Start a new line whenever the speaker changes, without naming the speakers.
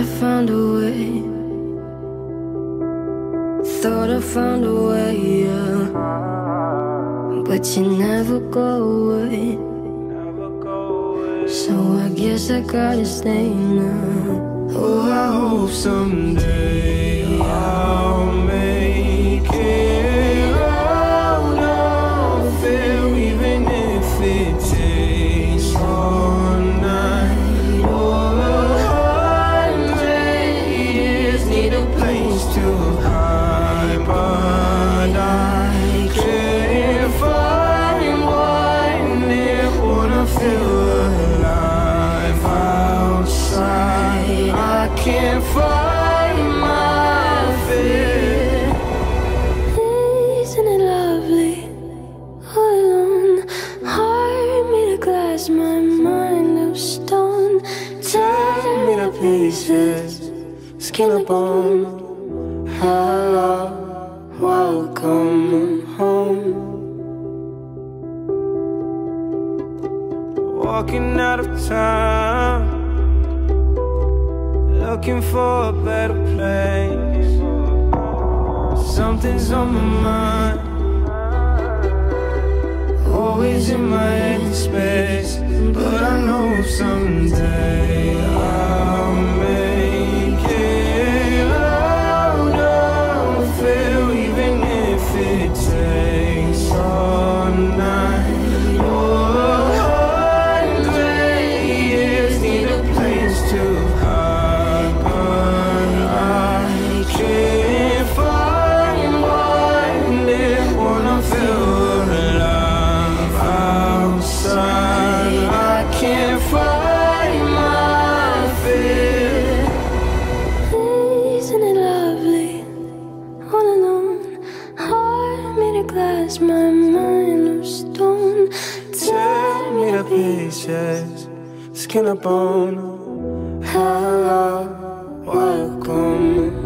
I found a way. Thought I found a way, yeah. But you never go away. So I guess I gotta stay now. Oh, I hope someday I'll make it out of it, even if it takes all night or 100 years. Need a place to hide, but I can't find one near. Wanna feel alive outside. I can't find my fear.
Isn't it lovely? All alone, heart made of glass, my mind of stone. Tear me to pieces, skin and bone. Hello, welcome home.
Walking out of town, looking for a better place. Something's on my mind, always in my head space. But I know someday I'll make it out of it, even if it takes all night or 100 years. Need a place to hide, but I can't find one near. Wanna feel alive outside. I can't find my fear.
Isn't it lovely? All alone, heart made of glass, my mind of stone.
Tear me to pieces, skin and bone. Hello, welcome